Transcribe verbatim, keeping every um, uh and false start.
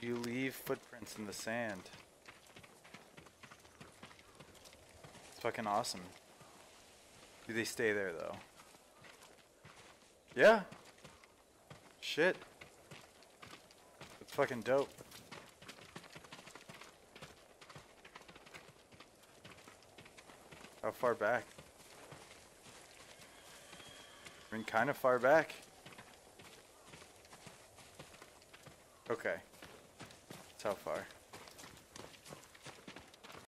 You leave footprints in the sand. It's fucking awesome. Do they stay there though? Yeah. Shit. It's fucking dope. How far back? I mean, kind of far back. Okay. That's how far.